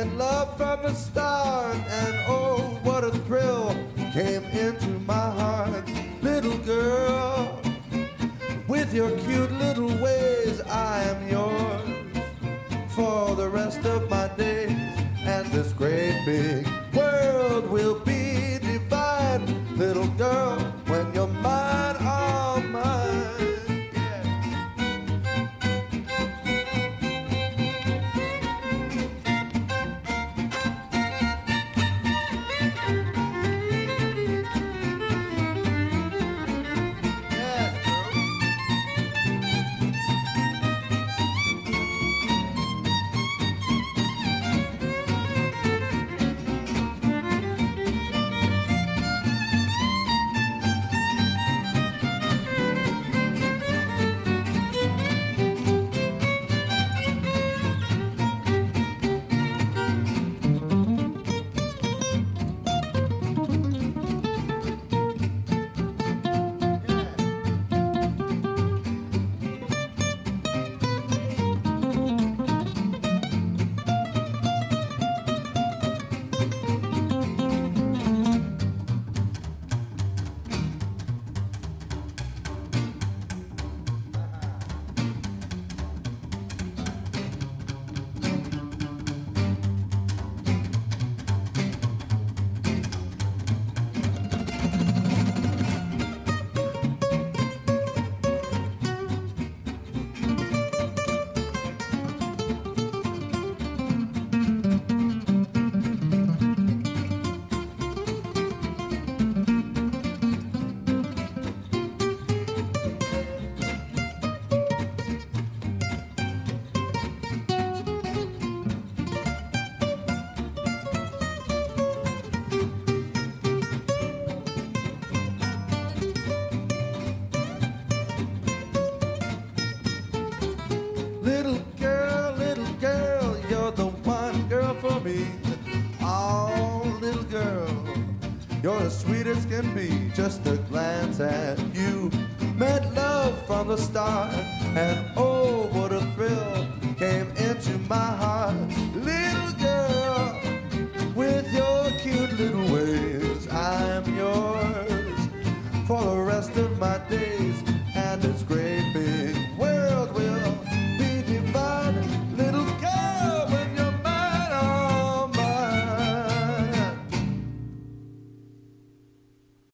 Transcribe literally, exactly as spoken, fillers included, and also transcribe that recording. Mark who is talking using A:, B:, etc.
A: made love from the start, and oh, what a thrill came into my heart. Little girl, with your cute little ways, I am yours for the rest of my days. And this great big world will be divided, little girl, when you're mine, all mine. Little girl, little girl, you're the one girl for me. Oh, little girl, you're as sweet as can be. Just a glance at you meant love from the start, and oh, what a thrill came into my heart. Little girl, with your cute little ways, I'm yours for the rest of my days.